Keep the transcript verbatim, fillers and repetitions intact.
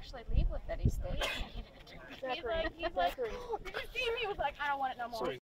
actually leave with it. He stayed. He's Zachary, like, he's like, Zachary. did you see him? He was like, I don't want it no more. Sorry.